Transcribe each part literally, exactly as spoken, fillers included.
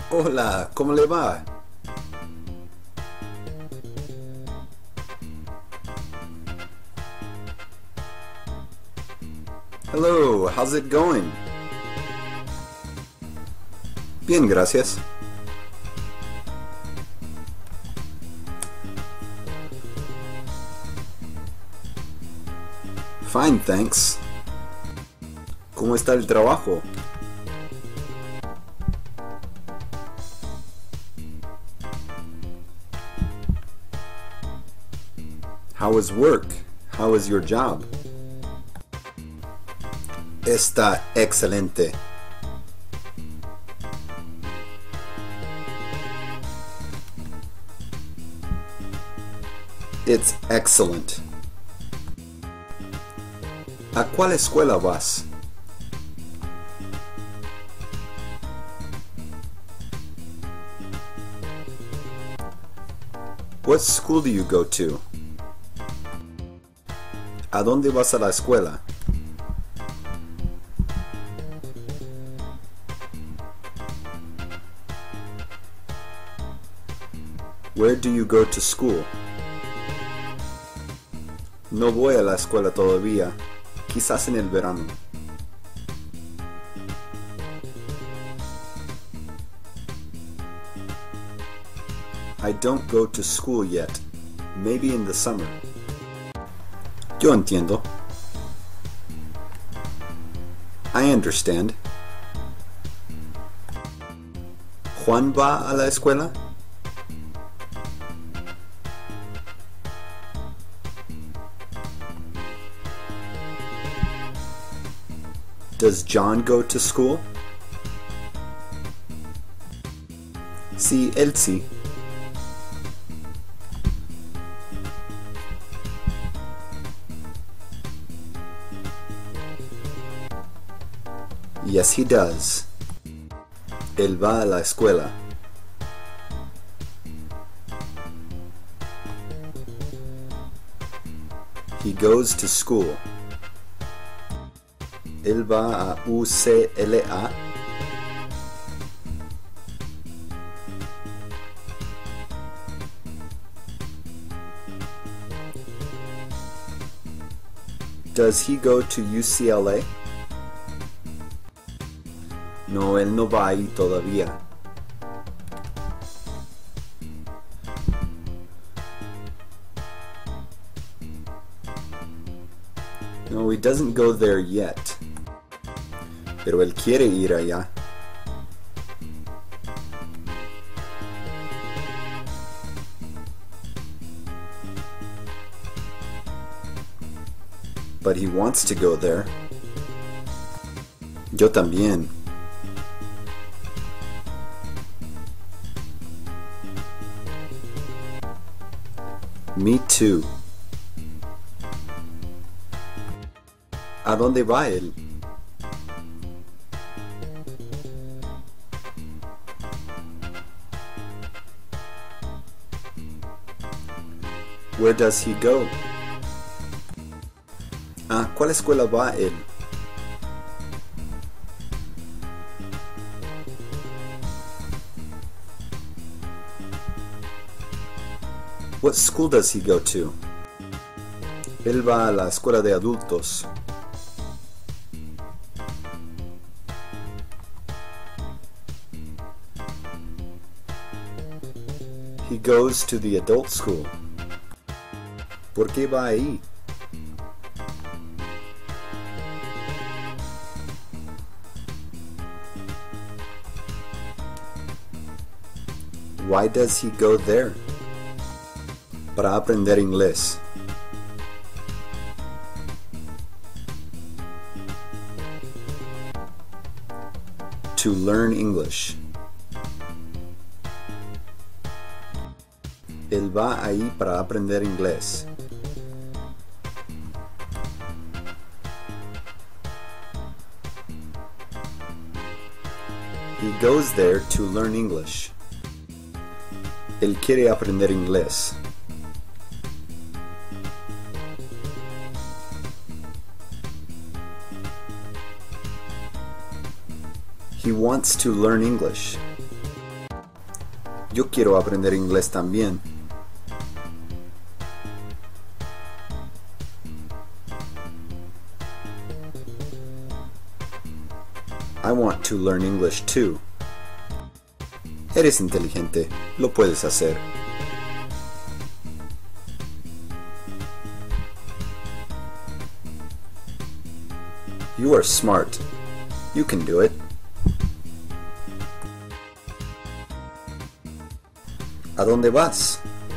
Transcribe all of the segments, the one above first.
Hola, ¿cómo le va? Hello, how's it going? Bien, gracias. Fine, thanks. ¿Cómo está el trabajo? How is work? How is your job? Está excelente. It's excellent. ¿A cuál escuela vas? What school do you go to? ¿A dónde vas a la escuela? Where do you go to school? No voy a la escuela todavía, quizás en el verano. I don't go to school yet, maybe in the summer. Yo entiendo. I understand. ¿Juan va a la escuela? Does John go to school? Sí, él sí. Yes, he does. Él va a la escuela. He goes to school. Él va a U C L A. Does he go to U C L A? No, él no va ahí todavía. No, he doesn't go there yet. Pero él quiere ir allá. But he wants to go there. Yo también. Me too. ¿A dónde va él? Where does he go? ¿A cuál escuela va él? What school does he go to? Él va a la escuela de adultos. He goes to the adult school. ¿Por qué va ahí? Why does he go there? Para aprender inglés. To learn English. Él va ahí para aprender inglés. He goes there to learn English. Él quiere aprender inglés. He wants to learn English. Yo quiero aprender inglés también. I want to learn English too. Eres inteligente, lo puedes hacer. You are smart. You can do it. ¿A dónde vas?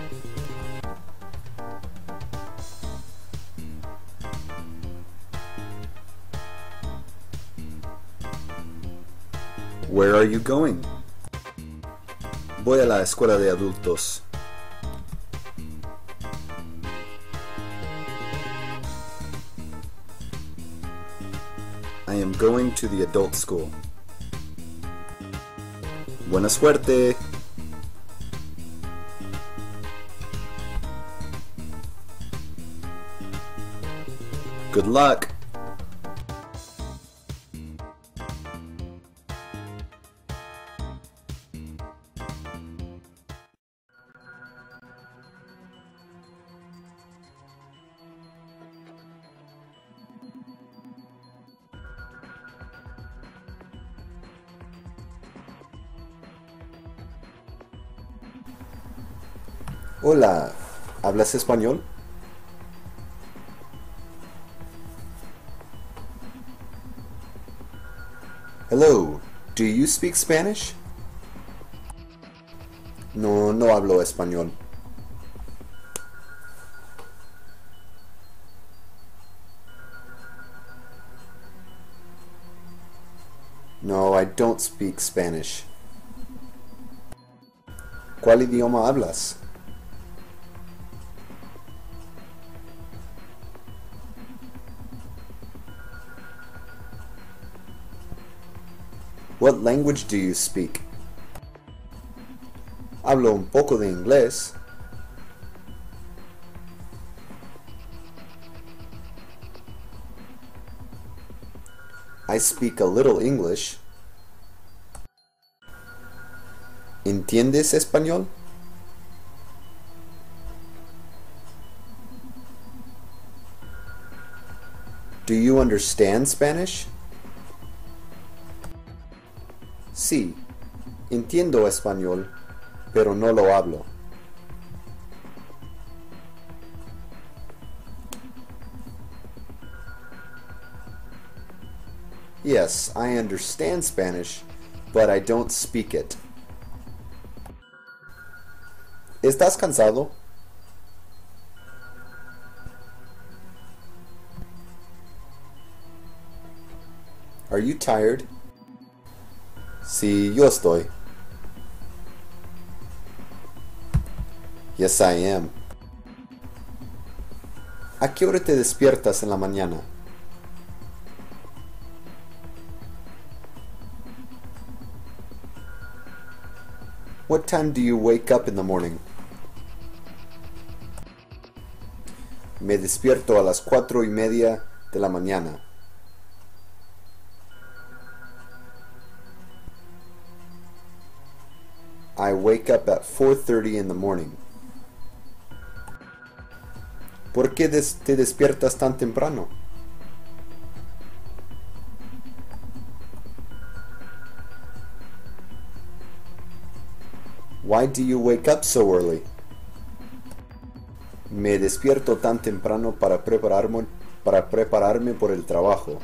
Where are you going? Voy a la escuela de adultos. I am going to the adult school. Buena suerte. Good luck. Hola, ¿hablas español? Hello, do you speak Spanish? No, no hablo español. No, I don't speak Spanish. ¿Cuál idioma hablas? What language do you speak? Hablo un poco de inglés. I speak a little English. ¿Entiendes español? Do you understand Spanish? Sí, entiendo español, pero no lo hablo. Yes, I understand Spanish, but I don't speak it. ¿Estás cansado? Are you tired? Sí, yo estoy. Yes, I am. ¿A qué hora te despiertas en la mañana? What time do you wake up in the morning? Me despierto a las cuatro y media de la mañana. I wake up at four thirty in the morning. ¿Por qué des- te despiertas tan temprano? Why do you wake up so early? Me despierto tan temprano para prepararme, para prepararme por el trabajo.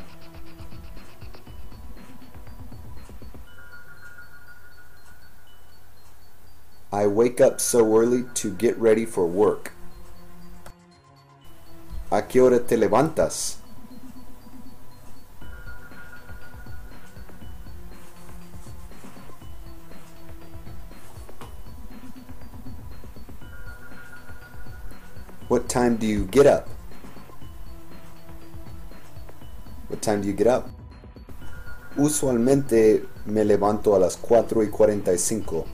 I wake up so early to get ready for work. ¿A qué hora te levantas? What time do you get up? What time do you get up? Usualmente me levanto a las cuatro y cuarenta y cinco.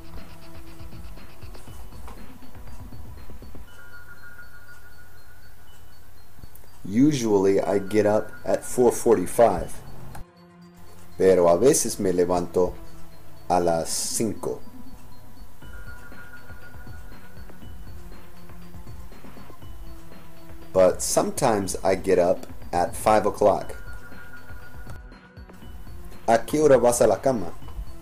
Usually I get up at four forty-five. Pero a veces me levanto a las cinco. but sometimes I get up at five o'clock. ¿A qué hora vas a la cama?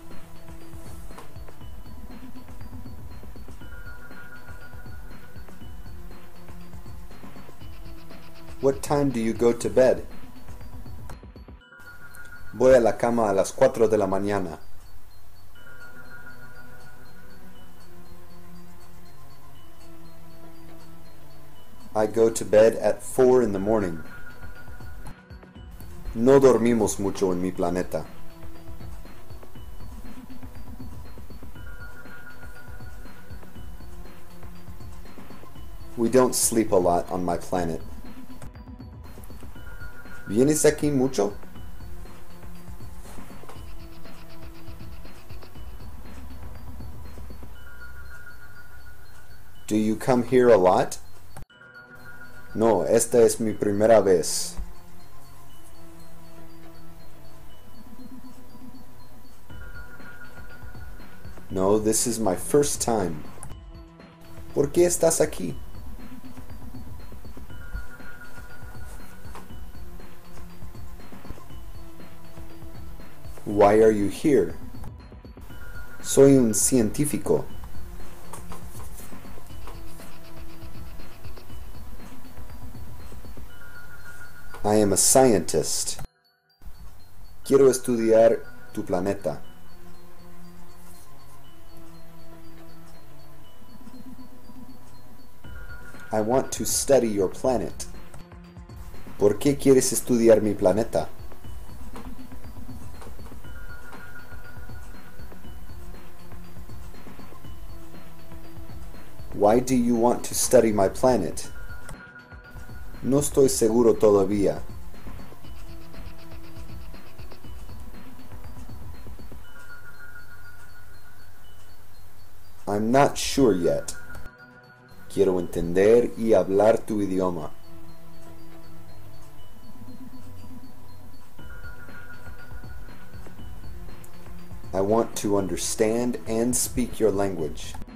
What time do you go to bed? Voy a la cama a las cuatro de la mañana. I go to bed at four in the morning. No dormimos mucho en mi planeta. We don't sleep a lot on my planet. ¿Vienes aquí mucho? Do you come here a lot? No, esta es mi primera vez. No, this is my first time. ¿Por qué estás aquí? Why are you here? Soy un científico. I am a scientist. Quiero estudiar tu planeta. I want to study your planet. ¿Por qué quieres estudiar mi planeta? Why do you want to study my planet? No estoy seguro todavía. I'm not sure yet. Quiero entender y hablar tu idioma. I want to understand and speak your language.